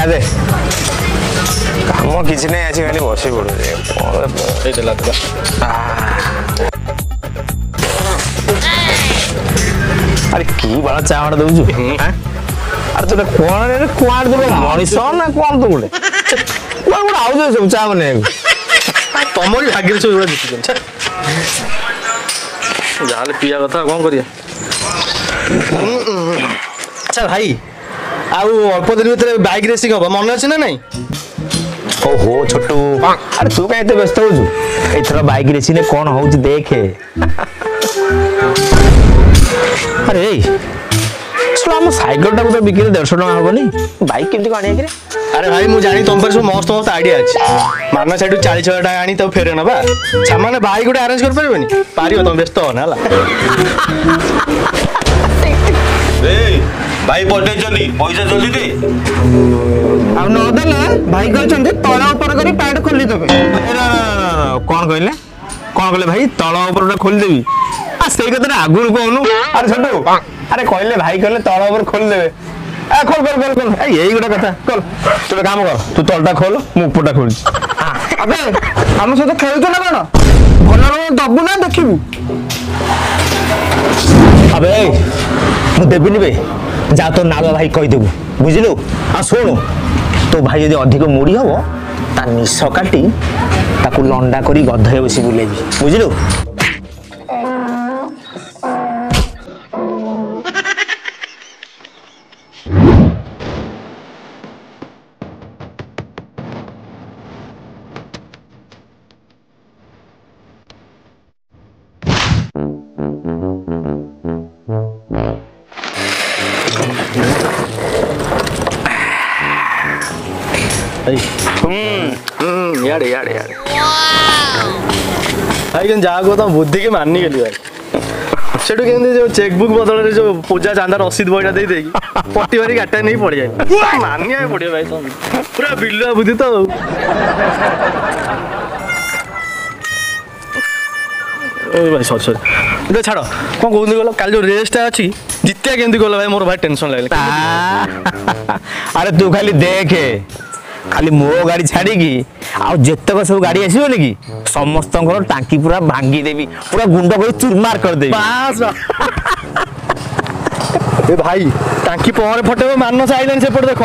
चला दे काम किसी नहीं आज खाली बस पड़े अरे की बड़ा चावड़ दौचु अरे तोटे कौन कुआड़ दे मनीष ना कौन तो गोटे गोटे आउ सब चा बने तुमरी भाग्य सब गुड़ा जीत जहाँ पिया कथा कौन करिया अच्छा भाई अल्प दिन भर बाइक रेसिंग हम मन अच्छे ना नहीं ओहो छोटू अरे तू कहीं व्यस्त हो एथर बाइक रेसिंग कौन हो देखे अरे आम साइकेल टाक तो बिक्री 150 टका हेनी बाइक केमती कौन आने अरे भाई मुझे जानी तुम पर सब मस्त मस्त आइडिया अच्छे मारना साइड 40,000 टका आनी तब फेरे ना सामान भाई गोटे अरेंज कर पारे पार तुम व्यस्त हो ना भाई पठे पैसा जल्दी दे नदेले भाई कहते तल उपर कर पैंट खोली देवे कौन कहले कौन कहले भाई तल उपर खोलीदेवी से कथा आगुरी कहूनु अरे छोटू अरे कहले भाई कहले तल उपर खोलीदेवे खोल खोल खोल खोल यही गोटे कथा खोल तू काम कर तू तलटा खोल मु उपरटा खोल अबे हम सहित खेलुच ना कौन भल दबु ना देखिबू अबे मु देबिनी बे जा तो नाल भाई कहीदेबू बुझलु आ शुणु तो भाई यदि अधिक मुड़ी हम ता निश काटी ताकू लंडा करी गधे बसी बुलेबी बुझलु यार यार यार भाई क्या जाओ तो बुद्धि के माननी गली भाई सेठू केमती जो चेकबुक बदल जो पूजा चांदा रसीद बईटा दे देगी पट्टी मारी गाटा नहीं पड़ जाए मानिया पड़े भाई तुम पूरा बिल्लुआ बुद्धि तो भाई सॉरी सॉरी छाड़ कौन कहते गल काल जो रेसटा अच्छी जितिया केमती गल भाई मोर भाई टेंशन लगे अरे तू खाली देखे खाली मो गाड़ी छाड़ी आ जेतक सब गाड़ी आसोनी कि समस्त टांकी पूरा भांगी देवी पूरा गुंड कर चूरमार कर देवी ए भाई टांकी पहरे फटे मानस आइलानी सेपट देख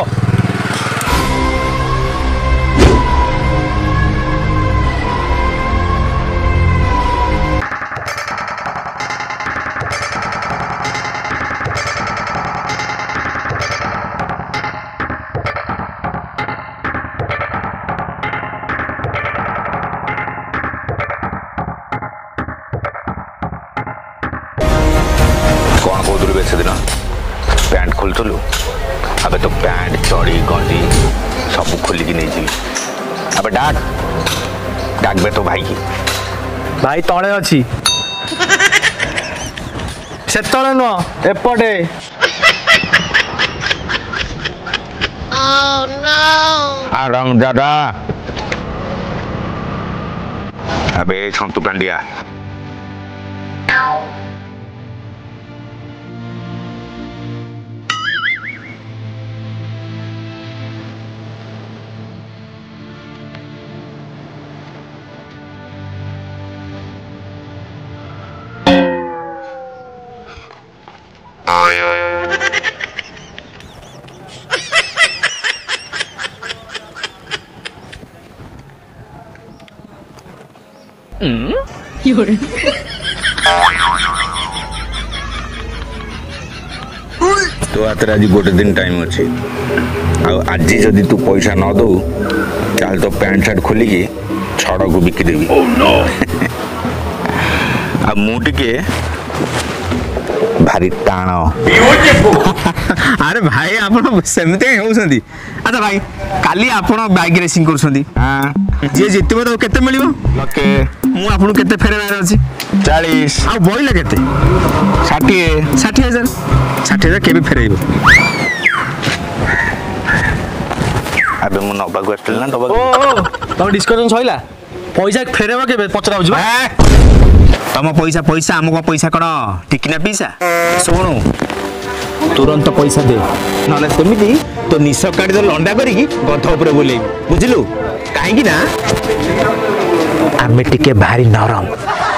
पैंट खोलुलु अबे तो पैंट चढ़ी गंजी सब खोलिकी नहीं जी अबे डाक डाक बे तो भाई की भाई तले अच्छी से तले नुह एपटे आराम दादा अबे संतु कंडिया तो हाथ आज गोटे दिन टाइम अच्छे आज जदि तू पैसा न दो चल तो पैंट शर्ट खोलिकी छड़ को बिकिदेवी आ मुझे भारी टाण अरे भाई आप सेमती होती अच्छा भाई काली आप बाइक रेसिंग कर जी जितब तो केते मिल लके मु आपन केते फेरबार अछि 40 आ बोइला केते 60,000 60,000 केबे फेरैबो अबे मु नबा को आस्tel ना दबा ओ तो डिस्कशन सइला पैसा फेरेबा केबे पचरा बुझबा तम पैसा पैसा हमको पैसा कण टिकिना पैसा सुनु तुरंत पैसा दे नले सेमिति तो निश काटी तो लंडा करिकी गध उपरे बुलेबी बुझिलु कहीं ना आमे टिके भारी नरम